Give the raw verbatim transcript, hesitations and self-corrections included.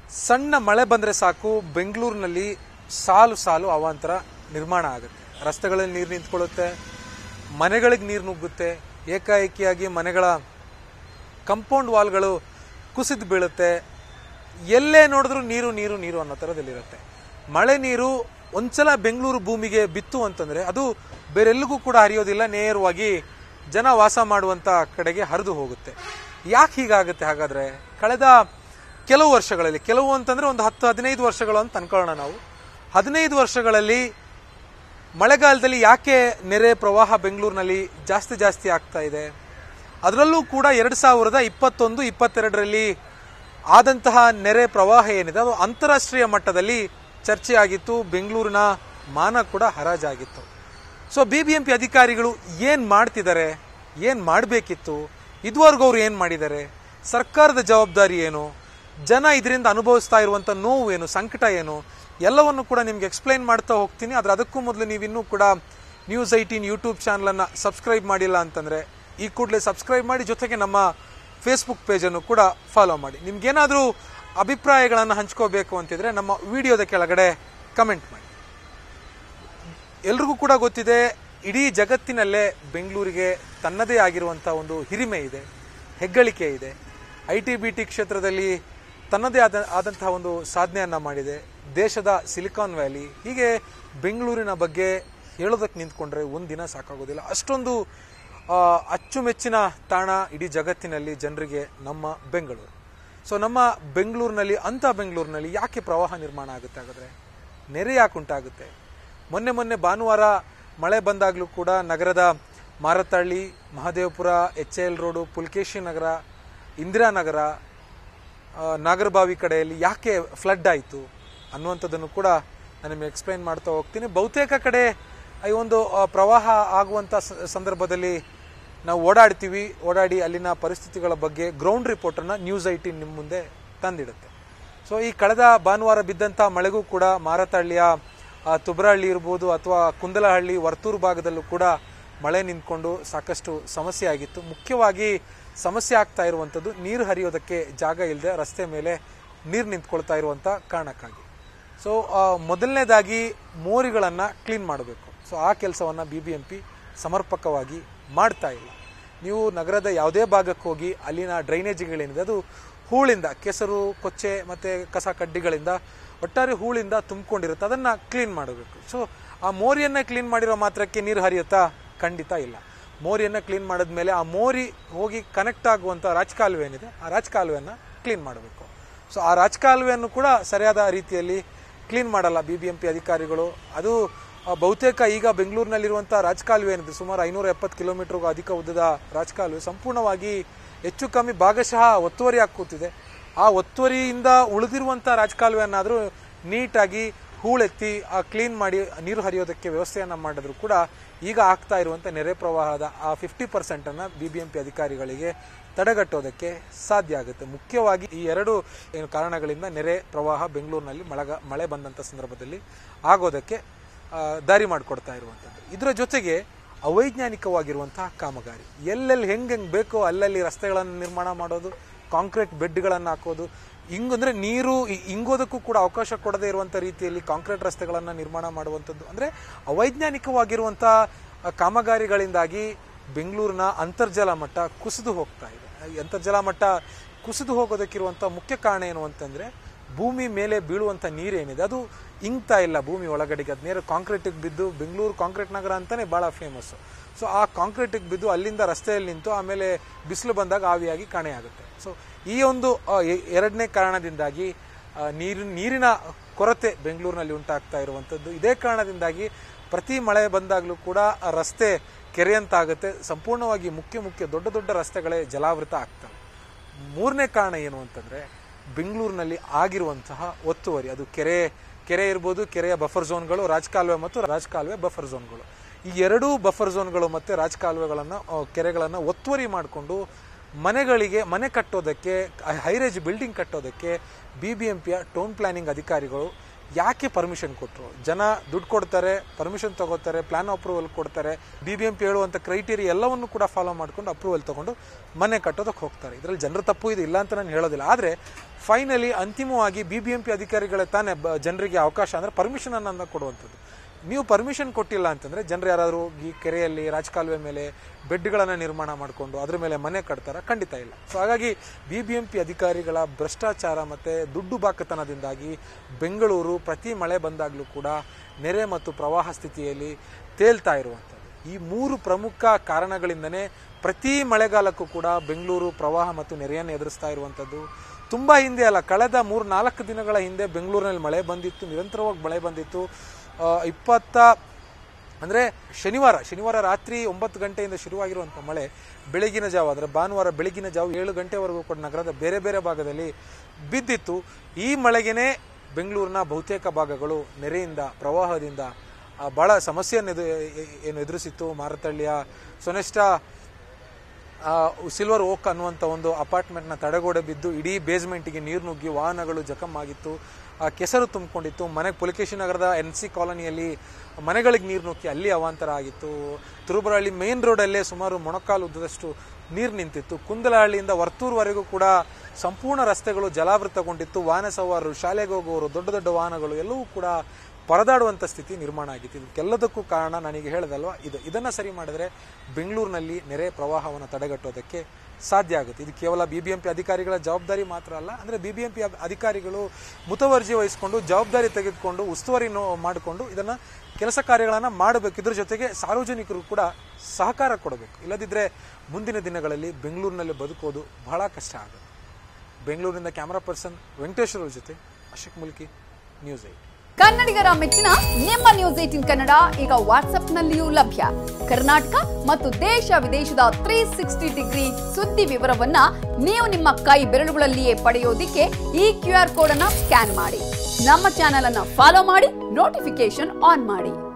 ಸಣ್ಣ ಮಳೆ ಬಂದರೆ ಸಾಕು ಬೆಂಗಳೂರಿನಲ್ಲಿ ಸಾಲು ಸಾಲು ಅವಾಂತರ ನಿರ್ಮಾಣ ಆಗುತ್ತೆ. ರಸ್ತೆಗಳಲ್ಲಿ ನೀರು ನಿಂತ್ಕೊಳ್ಳುತ್ತೆ, ಮನೆಗಳಿಗೆ ನೀರು ನುಗ್ಗುತ್ತೆ, ಏಕಾಏಕಿಯಾಗಿ ಮನೆಗಳ ಕಂಪೌಂಡ್ ವಾಲ್ಗಳು ಕುಸಿದು ಬೀಳುತ್ತೆ. ಎಲ್ಲೇ ನೋಡಿದ್ರೂ ನೀರು ನೀರು ನೀರು ಅನ್ನೋ ಥರದಲ್ಲಿರುತ್ತೆ. ಮಳೆ ನೀರು ಒಂದ್ಸಲ ಬೆಂಗಳೂರು ಭೂಮಿಗೆ ಬಿತ್ತು ಅಂತಂದರೆ ಅದು ಬೇರೆಲ್ಲಿಗೂ ಕೂಡ ಹರಿಯೋದಿಲ್ಲ, ನೇರವಾಗಿ ಜನ ವಾಸ ಮಾಡುವಂಥ ಕಡೆಗೆ ಹರಿದು ಹೋಗುತ್ತೆ. ಯಾಕೆ ಹೀಗಾಗುತ್ತೆ ಹಾಗಾದರೆ? ಕಳೆದ ಕೆಲವು ವರ್ಷಗಳಲ್ಲಿ, ಕೆಲವು ಅಂತಂದರೆ ಒಂದು ಹತ್ತು ಹದಿನೈದು ವರ್ಷಗಳು ಅಂತ ಅನ್ಕೊಳ್ಳೋಣ ನಾವು, ಹದಿನೈದು ವರ್ಷಗಳಲ್ಲಿ ಮಳೆಗಾಲದಲ್ಲಿ ಯಾಕೆ ನೆರೆ ಪ್ರವಾಹ ಬೆಂಗಳೂರಿನಲ್ಲಿ ಜಾಸ್ತಿ ಜಾಸ್ತಿ ಆಗ್ತಾ ಇದೆ? ಅದರಲ್ಲೂ ಕೂಡ ಎರಡು ಸಾವಿರದ ಇಪ್ಪತ್ತೊಂದು ಇಪ್ಪತ್ತೆರಡರಲ್ಲಿ ಆದಂತಹ ನೆರೆ ಪ್ರವಾಹ ಏನಿದೆ ಅದು ಅಂತಾರಾಷ್ಟ್ರೀಯ ಮಟ್ಟದಲ್ಲಿ ಚರ್ಚೆ ಆಗಿತ್ತು. ಬೆಂಗಳೂರಿನ ಮಾನ ಕೂಡ ಹರಾಜಾಗಿತ್ತು. So B B M P ಅಧಿಕಾರಿಗಳು ಏನು ಮಾಡ್ತಿದ್ದಾರೆ, ಏನು ಮಾಡಬೇಕಿತ್ತು, ಇದುವರೆಗೂ ಅವರು ಏನು ಮಾಡಿದ್ದಾರೆ, ಸರ್ಕಾರದ ಜವಾಬ್ದಾರಿ ಏನು, ಜನ ಇದರಿಂದ ಅನುಭವಿಸ್ತಾ ಇರುವಂಥ ನೋವು ಏನು, ಸಂಕಟ ಏನು, ಎಲ್ಲವನ್ನು ಕೂಡ ನಿಮ್ಗೆ ಎಕ್ಸ್ಪ್ಲೈನ್ ಮಾಡ್ತಾ ಹೋಗ್ತೀನಿ. ಆದರೆ ಅದಕ್ಕೂ ಮೊದಲು ನೀವಿನ್ನೂ ಕೂಡ ನ್ಯೂಸ್ ಏಟೀನ್ ಯೂಟ್ಯೂಬ್ ಚಾನಲನ್ನು ಸಬ್ಸ್ಕ್ರೈಬ್ ಮಾಡಿಲ್ಲ ಅಂತಂದರೆ ಈ ಕೂಡಲೇ ಸಬ್ಸ್ಕ್ರೈಬ್ ಮಾಡಿ, ಜೊತೆಗೆ ನಮ್ಮ ಫೇಸ್ಬುಕ್ ಪೇಜನ್ನು ಕೂಡ ಫಾಲೋ ಮಾಡಿ. ನಿಮ್ಗೇನಾದರೂ ಅಭಿಪ್ರಾಯಗಳನ್ನು ಹಂಚ್ಕೋಬೇಕು ಅಂತಿದ್ರೆ ನಮ್ಮ ವಿಡಿಯೋದ ಕೆಳಗಡೆ ಕಮೆಂಟ್ ಮಾಡಿ. ಎಲ್ರಿಗೂ ಕೂಡ ಗೊತ್ತಿದೆ, ಇಡೀ ಜಗತ್ತಿನಲ್ಲೇ ಬೆಂಗಳೂರಿಗೆ ತನ್ನದೇ ಆಗಿರುವಂಥ ಒಂದು ಹಿರಿಮೆ ಇದೆ, ಹೆಗ್ಗಳಿಕೆ ಇದೆ. ಐ ಟಿ ಬಿ ಟಿ ಕ್ಷೇತ್ರದಲ್ಲಿ ತನ್ನದೇ ಆದ ಆದಂತಹ ಒಂದು ಸಾಧನೆಯನ್ನು ಮಾಡಿದೆ. ದೇಶದ ಸಿಲಿಕಾನ್ ವ್ಯಾಲಿ, ಹೀಗೆ ಬೆಂಗಳೂರಿನ ಬಗ್ಗೆ ಹೇಳೋದಕ್ಕೆ ನಿಂತ್ಕೊಂಡ್ರೆ ಒಂದಿನ ಸಾಕಾಗೋದಿಲ್ಲ. ಅಷ್ಟೊಂದು ಅಚ್ಚುಮೆಚ್ಚಿನ ತಾಣ ಇಡೀ ಜಗತ್ತಿನಲ್ಲಿ ಜನರಿಗೆ ನಮ್ಮ ಬೆಂಗಳೂರು. ಸೊ ನಮ್ಮ ಬೆಂಗಳೂರಿನಲ್ಲಿ, ಅಂಥ ಬೆಂಗಳೂರಿನಲ್ಲಿ ಯಾಕೆ ಪ್ರವಾಹ ನಿರ್ಮಾಣ ಆಗುತ್ತೆ ಹಾಗಾದರೆ? ನೆರೆ ಯಾಕೆ ಉಂಟಾಗುತ್ತೆ? ಮೊನ್ನೆ ಮೊನ್ನೆ ಭಾನುವಾರ ಮಳೆ ಬಂದಾಗಲೂ ಕೂಡ ನಗರದ Marathahalli, Mahadevapura, H L Road, Pulakeshi Nagar, Indiranagar, Nagarbhavi ಕಡೆಯಲ್ಲಿ ಯಾಕೆ ಫ್ಲಡ್ ಆಯಿತು ಅನ್ನುವಂಥದ್ದನ್ನು ಕೂಡ ನಾನು ನಿಮಗೆ ಎಕ್ಸ್ಪ್ಲೈನ್ ಮಾಡ್ತಾ ಹೋಗ್ತೀನಿ. ಬಹುತೇಕ ಕಡೆ ಈ ಒಂದು ಪ್ರವಾಹ ಆಗುವಂಥ ಸಂದರ್ಭದಲ್ಲಿ ನಾವು ಓಡಾಡ್ತೀವಿ, ಓಡಾಡಿ ಅಲ್ಲಿನ ಪರಿಸ್ಥಿತಿಗಳ ಬಗ್ಗೆ ಗ್ರೌಂಡ್ ರಿಪೋರ್ಟನ್ನು ನ್ಯೂಸ್ ಏಟೀನ್ ನಿಮ್ಮ ಮುಂದೆ ತಂದಿಡುತ್ತೆ. ಸೊ ಈ ಕಳೆದ ಭಾನುವಾರ ಬಿದ್ದಂಥ ಮಳೆಗೂ ಕೂಡ ಮಾರತ್ತಹಳ್ಳಿಯ ತುಬ್ರಹಳ್ಳಿ ಇರ್ಬೋದು ಅಥವಾ ಕುಂದಲಹಳ್ಳಿ, ವರ್ತೂರು ಭಾಗದಲ್ಲೂ ಕೂಡ ಮಳೆ ನಿಂತ್ಕೊಂಡು ಸಾಕಷ್ಟು ಸಮಸ್ಯೆ ಆಗಿತ್ತು. ಮುಖ್ಯವಾಗಿ ಸಮಸ್ಯೆ ಆಗ್ತಾ ಇರುವಂಥದ್ದು ನೀರು ಹರಿಯೋದಕ್ಕೆ ಜಾಗ ಇಲ್ಲದೆ ರಸ್ತೆ ಮೇಲೆ ನೀರು ನಿಂತ್ಕೊಳ್ತಾ ಇರುವಂಥ ಕಾರಣಕ್ಕಾಗಿ. ಸೊ ಮೊದಲನೇದಾಗಿ ಮೋರಿಗಳನ್ನು ಕ್ಲೀನ್ ಮಾಡಬೇಕು. ಸೊ ಆ ಕೆಲಸವನ್ನು ಬಿ ಬಿ ಎಂ ಪಿ ಸಮರ್ಪಕವಾಗಿ ಮಾಡ್ತಾ ಇಲ್ಲ. ನೀವು ನಗರದ ಯಾವುದೇ ಭಾಗಕ್ಕೆ ಹೋಗಿ ಅಲ್ಲಿನ ಡ್ರೈನೇಜ್ಗಳೇನಿದೆ ಅದು ಹೂಳಿಂದ, ಕೆಸರು, ಕೊಚ್ಚೆ ಮತ್ತು ಕಸ ಕಡ್ಡಿಗಳಿಂದ, ಒಟ್ಟಾರೆ ಹೂಳಿಂದ ತುಂಬಿಕೊಂಡಿರುತ್ತೆ, ಅದನ್ನು ಕ್ಲೀನ್ ಮಾಡಬೇಕು. ಸೊ ಆ ಮೋರಿಯನ್ನು ಕ್ಲೀನ್ ಮಾಡಿರೋ ಮಾತ್ರಕ್ಕೆ ನೀರು ಹರಿಯುತ್ತಾ? ಖಂಡಿತ ಇಲ್ಲ. ಮೋರಿಯನ್ನು ಕ್ಲೀನ್ ಮಾಡಿದ್ಮೇಲೆ ಆ ಮೋರಿ ಹೋಗಿ ಕನೆಕ್ಟ್ ಆಗುವಂಥ ರಾಜಕಾಲುವೆ ಏನಿದೆ ಆ ರಾಜಕಾಲುವೆಯನ್ನು ಕ್ಲೀನ್ ಮಾಡಬೇಕು. ಸೊ ಆ ರಾಜಕಾಲುವೆಯನ್ನು ಕೂಡ ಸರಿಯಾದ ರೀತಿಯಲ್ಲಿ ಕ್ಲೀನ್ ಮಾಡಲ್ಲ ಬಿ ಬಿ ಎಂ ಪಿ ಅಧಿಕಾರಿಗಳು. ಅದು ಬಹುತೇಕ ಈಗ ಬೆಂಗಳೂರಿನಲ್ಲಿರುವಂಥ ರಾಜಕಾಲುವೆ ಏನಿದೆ, ಸುಮಾರು ಐನೂರ ಎಪ್ಪತ್ತು ಕಿಲೋಮೀಟರ್ಗೂ ಅಧಿಕ ಉದ್ದದ ರಾಜಕಾಲುವೆ ಸಂಪೂರ್ಣವಾಗಿ ಹೆಚ್ಚು ಕಮ್ಮಿ ಭಾಗಶಃ ಒತ್ತುವರಿ ಕೂತಿದೆ. ಆ ಒತ್ತುವರಿಯಿಂದ ಉಳಿದಿರುವಂಥ ರಾಜಕಾಲುವೆಯನ್ನಾದರೂ ನೀಟಾಗಿ ಹೂಳೆತ್ತಿ ಆ ಕ್ಲೀನ್ ಮಾಡಿ ನೀರು ಹರಿಯೋದಕ್ಕೆ ವ್ಯವಸ್ಥೆಯನ್ನು ಮಾಡಿದ್ರು ಕೂಡ ಈಗ ಆಗ್ತಾ ಇರುವಂಥ ನೆರೆ ಪ್ರವಾಹದ ಆ ಫಿಫ್ಟಿ ಪರ್ಸೆಂಟನ್ನು ಬಿ ಬಿ ಎಂ ಪಿ ಅಧಿಕಾರಿಗಳಿಗೆ ತಡೆಗಟ್ಟೋದಕ್ಕೆ ಸಾಧ್ಯ ಆಗುತ್ತೆ. ಮುಖ್ಯವಾಗಿ ಈ ಎರಡು ಏನು ಕಾರಣಗಳಿಂದ ನೆರೆ ಪ್ರವಾಹ ಬೆಂಗಳೂರಿನಲ್ಲಿ ಮಳೆಗ ಮಳೆ ಬಂದಂಥ ಸಂದರ್ಭದಲ್ಲಿ ಆಗೋದಕ್ಕೆ ದಾರಿ ಮಾಡಿಕೊಡ್ತಾ ಇರುವಂಥದ್ದು. ಇದರ ಜೊತೆಗೆ ಅವೈಜ್ಞಾನಿಕವಾಗಿರುವಂತಹ ಕಾಮಗಾರಿ, ಎಲ್ಲೆಲ್ಲಿ ಹೆಂಗೆ ಹೆಂಗೆ ಬೇಕೋ ಅಲ್ಲಲ್ಲಿ ರಸ್ತೆಗಳನ್ನು ನಿರ್ಮಾಣ ಮಾಡೋದು, ಕಾಂಕ್ರೀಟ್ ಬೆಡ್ಗಳನ್ನು ಹಾಕೋದು, ಹಿಂಗಂದರೆ ನೀರು ಹಿಂಗೋದಕ್ಕೂ ಕೂಡ ಅವಕಾಶ ಕೊಡದೇ ಇರುವಂಥ ರೀತಿಯಲ್ಲಿ ಕಾಂಕ್ರೀಟ್ ರಸ್ತೆಗಳನ್ನು ನಿರ್ಮಾಣ ಮಾಡುವಂಥದ್ದು. ಅಂದರೆ ಅವೈಜ್ಞಾನಿಕವಾಗಿರುವಂಥ ಕಾಮಗಾರಿಗಳಿಂದಾಗಿ ಬೆಂಗಳೂರಿನ ಅಂತರ್ಜಲ ಮಟ್ಟ ಕುಸಿದು ಹೋಗ್ತಾ ಇದೆ. ಅಂತರ್ಜಲ ಮಟ್ಟ ಕುಸಿದು ಹೋಗೋದಕ್ಕಿರುವಂಥ ಮುಖ್ಯ ಕಾರಣ ಏನು ಅಂತಂದರೆ, ಭೂಮಿ ಮೇಲೆ ಬೀಳುವಂಥ ನೀರೇನಿದೆ ಅದು ಇಂಗ್ತಾ ಇಲ್ಲ ಭೂಮಿ ಒಳಗಡೆಗೆ, ಅದು ನೇರ ಕಾಂಕ್ರೀಟಿಗೆ ಬಿದ್ದು, ಬೆಂಗಳೂರು ಕಾಂಕ್ರೀಟ್ ನಗರ ಅಂತಲೇ ಭಾಳ ಫೇಮಸ್ಸು. ಸೊ ಆ ಕಾಂಕ್ರೀಟಿಗೆ ಬಿದ್ದು ಅಲ್ಲಿಂದ ರಸ್ತೆಯಲ್ಲಿ ನಿಂತು ಆಮೇಲೆ ಬಿಸಿಲು ಬಂದಾಗ ಆವಿಯಾಗಿ ಕಾಣೆಯಾಗುತ್ತೆ. ಸೊ ಈ ಒಂದು ಎರಡನೇ ಕಾರಣದಿಂದಾಗಿ ನೀರು ನೀರಿನ ಕೊರತೆ ಬೆಂಗಳೂರಿನಲ್ಲಿ ಉಂಟಾಗ್ತಾ ಇರುವಂಥದ್ದು. ಇದೇ ಕಾರಣದಿಂದಾಗಿ ಪ್ರತಿ ಮಳೆ ಬಂದಾಗಲೂ ಕೂಡ ರಸ್ತೆ ಕೆರೆಯಂತಾಗುತ್ತೆ, ಸಂಪೂರ್ಣವಾಗಿ ಮುಖ್ಯ ಮುಖ್ಯ ದೊಡ್ಡ ದೊಡ್ಡ ರಸ್ತೆಗಳೇ ಜಲಾವೃತ ಆಗ್ತವೆ. ಮೂರನೇ ಕಾರಣ ಏನು ಅಂತಂದರೆ, ಬೆಂಗಳೂರಿನಲ್ಲಿ ಆಗಿರುವಂತಹ ಒತ್ತುವರಿ, ಅದು ಕೆರೆ ಕೆರೆ ಇರ್ಬೋದು, ಕೆರೆಯ ಬಫರ್ ಝೋನ್ಗಳು, ರಾಜಕಾಲುವೆ ಮತ್ತು ರಾಜಕಾಲುವೆ ಬಫರ್ ಝೋನ್ಗಳು, ಈ ಎರಡೂ ಬಫರ್ ಝೋನ್ಗಳು ಮತ್ತು ರಾಜಕಾಲುವೆಗಳನ್ನು, ಕೆರೆಗಳನ್ನು ಒತ್ತುವರಿ ಮಾಡಿಕೊಂಡು ಮನೆಗಳಿಗೆ ಮನೆ ಕಟ್ಟೋದಕ್ಕೆ, ಹೈರೇಜ್ ಬಿಲ್ಡಿಂಗ್ ಕಟ್ಟೋದಕ್ಕೆ ಬಿ ಬಿ ಎಂ ಪಿಯ ಟೌನ್ ಪ್ಲಾನಿಂಗ್ ಅಧಿಕಾರಿಗಳು ಯಾಕೆ ಪರ್ಮಿಷನ್ ಕೊಟ್ಟರು? ಜನ ದುಡ್ಡು ಕೊಡ್ತಾರೆ, ಪರ್ಮಿಷನ್ ತಗೋತಾರೆ, ಪ್ಲಾನ್ ಅಪ್ರೂವಲ್ ಕೊಡ್ತಾರೆ, ಬಿ ಬಿ ಎಂ ಪಿ ಹೇಳುವಂಥ ಕ್ರೈಟೀರಿಯಾ ಎಲ್ಲವನ್ನು ಕೂಡ ಫಾಲೋ ಮಾಡ್ಕೊಂಡು ಅಪ್ರೂವಲ್ ತಗೊಂಡು ಮನೆ ಕಟ್ಟೋದಕ್ಕೆ ಹೋಗ್ತಾರೆ. ಇದರಲ್ಲಿ ಜನರ ತಪ್ಪು ಇದು ಇಲ್ಲ ಅಂತ ನಾನು ಹೇಳೋದಿಲ್ಲ. ಆದರೆ ಫೈನಲಿ ಅಂತಿಮವಾಗಿ ಬಿ ಬಿ ಎಂ ಪಿ ಅಧಿಕಾರಿಗಳೇ ತಾನೇ ಜನರಿಗೆ ಅವಕಾಶ ಅಂದರೆ ಪರ್ಮಿಷನ್ ಅನ್ನ ಕೊಡುವಂಥದ್ದು. ನೀವು ಪರ್ಮಿಷನ್ ಕೊಟ್ಟಿಲ್ಲ ಅಂತಂದರೆ ಜನರು ಯಾರಾದರೂ ಈ ಕೆರೆಯಲ್ಲಿ ರಾಜಕಾಲುವೆ ಮೇಲೆ ಬೆಡ್ಗಳನ್ನು ನಿರ್ಮಾಣ ಮಾಡಿಕೊಂಡು ಅದ್ರ ಮೇಲೆ ಮನೆ ಕಟ್ತಾರ? ಖಂಡಿತ ಇಲ್ಲ. ಸೊ ಹಾಗಾಗಿ ಬಿ ಬಿ ಎಂ ಪಿ ಅಧಿಕಾರಿಗಳ ಭ್ರಷ್ಟಾಚಾರ ಮತ್ತು ದುಡ್ಡು ಬಾಕತನದಿಂದಾಗಿ ಬೆಂಗಳೂರು ಪ್ರತಿ ಮಳೆ ಬಂದಾಗಲೂ ಕೂಡ ನೆರೆ ಮತ್ತು ಪ್ರವಾಹ ಸ್ಥಿತಿಯಲ್ಲಿ ತೇಲ್ತಾ ಇರುವಂಥದ್ದು. ಈ ಮೂರು ಪ್ರಮುಖ ಕಾರಣಗಳಿಂದನೇ ಪ್ರತಿ ಮಳೆಗಾಲಕ್ಕೂ ಕೂಡ ಬೆಂಗಳೂರು ಪ್ರವಾಹ ಮತ್ತು ನೆರೆಯನ್ನು ಎದುರಿಸ್ತಾ ಇರುವಂಥದ್ದು. ತುಂಬ ಹಿಂದೆ ಅಲ್ಲ, ಕಳೆದ ಮೂರು ನಾಲ್ಕು ದಿನಗಳ ಹಿಂದೆ ಬೆಂಗಳೂರಿನಲ್ಲಿ ಮಳೆ ಬಂದಿತ್ತು, ನಿರಂತರವಾಗಿ ಮಳೆ ಬಂದಿತ್ತು. ಇಪ್ಪತ್ತ ಅಂದರೆ ಶನಿವಾರ ಶನಿವಾರ ರಾತ್ರಿ ಒಂಬತ್ತು ಗಂಟೆಯಿಂದ ಶುರುವಾಗಿರುವಂಥ ಮಳೆ ಬೆಳಗಿನ ಜಾವ ಅಂದರೆ ಭಾನುವಾರ ಬೆಳಗಿನ ಜಾವ ಏಳು ಗಂಟೆವರೆಗೂ ಕೂಡ ನಗರದ ಬೇರೆ ಬೇರೆ ಭಾಗದಲ್ಲಿ ಬಿದ್ದಿತ್ತು. ಈ ಮಳೆಗೇ ಬೆಂಗಳೂರಿನ ಬಹುತೇಕ ಭಾಗಗಳು ನೆರೆಯಿಂದ ಪ್ರವಾಹದಿಂದ ಭಾಳ ಸಮಸ್ಯೆಯನ್ನು ಎದು ಏನು ಎದುರಿಸಿತ್ತು. ಮಾರತಳ್ಳಿಯ ಸೊನೆಸ್ಟಾ ಸಿಲ್ವರ್ ಓಕ್ ಅನ್ನುವಂಥ ಒಂದು ಅಪಾರ್ಟ್ಮೆಂಟ್ನ ತಡೆಗೋಡೆ ಬಿದ್ದು ಇಡೀ ಬೇಸ್ಮೆಂಟಿಗೆ ನೀರು ನುಗ್ಗಿ ವಾಹನಗಳು ಜಖಮಾಗಿತ್ತು, ಕೆಸರು ತುಂಬಿಕೊಂಡಿತ್ತು. ಮನೆಗೆ ಪುಲಕೇಶಿ ನಗರದ ಎನ್ ಸಿ ಕಾಲೋನಿಯಲ್ಲಿ ಮನೆಗಳಿಗೆ ನೀರು ನುಗ್ಗಿ ಅಲ್ಲಿ ಅವಾಂತರ ಆಗಿತ್ತು. ತಿರುಬರಹಳ್ಳಿ ಮೇನ್ ರೋಡಲ್ಲೇ ಸುಮಾರು ಮೊಣಕಾಲು ಉದ್ದದಷ್ಟು ನೀರು ನಿಂತಿತ್ತು. ಕುಂದಲಹಳ್ಳಿಯಿಂದ ವರ್ತೂರ್ವರೆಗೂ ಕೂಡ ಸಂಪೂರ್ಣ ರಸ್ತೆಗಳು ಜಲಾವೃತಗೊಂಡಿತ್ತು. ವಾಹನ ಸವಾರರು, ಶಾಲೆಗೆ ಹೋಗುವವರು, ದೊಡ್ಡ ದೊಡ್ಡ ವಾಹನಗಳು ಎಲ್ಲವೂ ಕೂಡ ಪರದಾಡುವಂಥ ಸ್ಥಿತಿ ನಿರ್ಮಾಣ ಆಗಿತ್ತು. ಇದಕ್ಕೆಲ್ಲದಕ್ಕೂ ಕಾರಣ ನನಗೆ ಹೇಳದಲ್ವ ಇದು. ಇದನ್ನು ಸರಿ ಮಾಡಿದ್ರೆ ಬೆಂಗಳೂರಿನಲ್ಲಿ ನೆರೆ ಪ್ರವಾಹವನ್ನು ತಡೆಗಟ್ಟೋದಕ್ಕೆ ಸಾಧ್ಯ ಆಗುತ್ತೆ. ಇದು ಕೇವಲ ಬಿ ಬಿ ಎಂ ಪಿ ಅಧಿಕಾರಿಗಳ ಜವಾಬ್ದಾರಿ ಮಾತ್ರ ಅಲ್ಲ. ಅಂದರೆ ಬಿ ಬಿ ಎಂ ಪಿ ಅಧಿಕಾರಿಗಳು ಮುತುವರ್ಜಿ ವಹಿಸಿಕೊಂಡು ಜವಾಬ್ದಾರಿ ತೆಗೆದುಕೊಂಡು ಉಸ್ತುವಾರಿ ಮಾಡಿಕೊಂಡು ಇದನ್ನು ಕೆಲಸ ಕಾರ್ಯಗಳನ್ನು ಮಾಡಬೇಕು. ಇದ್ರ ಜೊತೆಗೆ ಸಾರ್ವಜನಿಕರು ಕೂಡ ಸಹಕಾರ ಕೊಡಬೇಕು. ಇಲ್ಲದಿದ್ದರೆ ಮುಂದಿನ ದಿನಗಳಲ್ಲಿ ಬೆಂಗಳೂರಿನಲ್ಲಿ ಬದುಕೋದು ಬಹಳ ಕಷ್ಟ ಆಗುತ್ತೆ. ಬೆಂಗಳೂರಿನಿಂದ ಕ್ಯಾಮರಾ ಪರ್ಸನ್ ವೆಂಕಟೇಶ್ವರ ಜೊತೆ ಅಶೋಕ್ ಮುಲ್ಕಿ, ನ್ಯೂಸ್ ಏಟ್. ಕನ್ನಡಿಗರ ಮೆಚ್ಚಿನ ನಿಮ್ಮ ನ್ಯೂಸ್ ಏಟಿನ್ ಕನ್ನಡ ಈಗ ವಾಟ್ಸ್ಆಪ್ನಲ್ಲಿಯೂ ಲಭ್ಯ. ಕರ್ನಾಟಕ ಮತ್ತು ದೇಶ ವಿದೇಶದ ತ್ರೀ ಸಿಕ್ಸ್ಟಿ ಡಿಗ್ರಿ ಸುದ್ದಿ ವಿವರವನ್ನ ನೀವು ನಿಮ್ಮ ಕೈ ಬೆರಳುಗಳಲ್ಲಿಯೇ ಪಡೆಯೋದಿಕ್ಕೆ ಈ ಕ್ಯೂ ಆರ್ ಕೋಡ್ ಅನ್ನ ಸ್ಕ್ಯಾನ್ ಮಾಡಿ. ನಮ್ಮ ಚಾನೆಲ್ ಅನ್ನ ಫಾಲೋ ಮಾಡಿ, ನೋಟಿಫಿಕೇಶನ್ ಆನ್ ಮಾಡಿ.